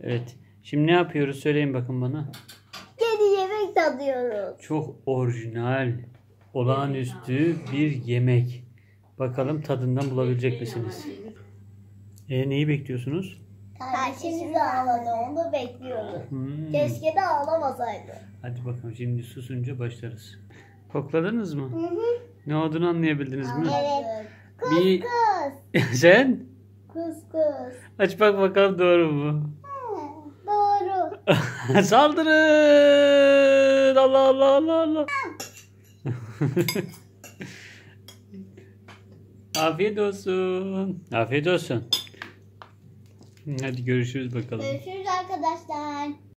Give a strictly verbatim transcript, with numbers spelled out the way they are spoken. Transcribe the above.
Evet. Şimdi ne yapıyoruz? Söyleyin bakın bana. Yeni yemek tadıyoruz. Çok orijinal, olağanüstü bir yemek. Bakalım tadından bulabilecek misiniz? E neyi bekliyorsunuz? Karşımıza ağladı, onu bekliyoruz. Hmm. Keşke de ağlamasaydı. Hadi bakalım şimdi susunca başlarız. Kokladınız mı? Hı hı. Ne olduğunu anlayabildiniz mi? Evet. Kız Bir- kız. Sen? Kız kız. Aç bak bakalım doğru mu? Hı, doğru. Saldırın! Allah Allah Allah Allah. Afiyet olsun. Afiyet olsun. Hadi görüşürüz bakalım. Görüşürüz arkadaşlar.